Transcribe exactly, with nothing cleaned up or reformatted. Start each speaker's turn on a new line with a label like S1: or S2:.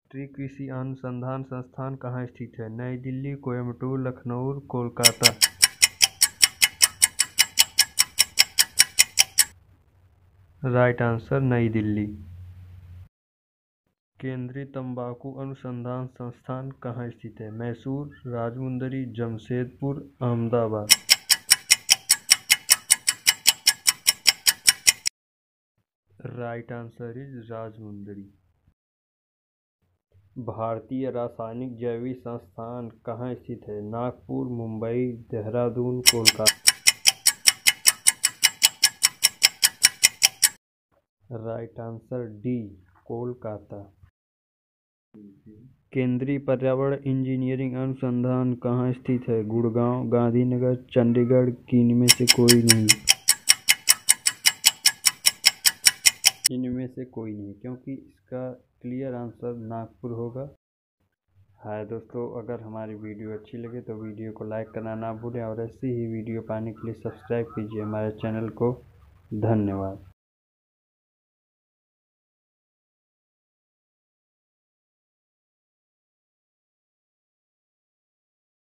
S1: राष्ट्रीय कृषि अनुसंधान संस्थान कहाँ स्थित है? नई दिल्ली, कोयम्बटूर, लखनऊ, कोलकाता। Right answer Nai Delhi. केंद्रीय तंबाकू अनुसंधान संस्थान कहाँ स्थित है? Mysore, Rajahmundry, Jamshedpur, Ahmedabad. Right answer is Rajahmundry. भारतीय रासायनिक जैविक संस्थान कहाँ स्थित है? Nagpur, Mumbai, Dehradun, Kolkata. Right answer D, Kolkata. केंद्रीय पर्यावरण इंजीनियरिंग अनुसंधान कहाँ स्थित है? गुड़गांव, गांधीनगर, चंडीगढ़, कि इनमें से कोई नहीं? इनमें से कोई नहीं, क्योंकि इसका क्लियर आंसर नागपुर होगा। हाय दोस्तों, अगर हमारी वीडियो अच्छी लगे तो वीडियो को लाइक करना ना भूलें और ऐसी ही वीडियो पाने के लिए सब्सक्राइब कीजिए हमारे चैनल को। धन्यवाद।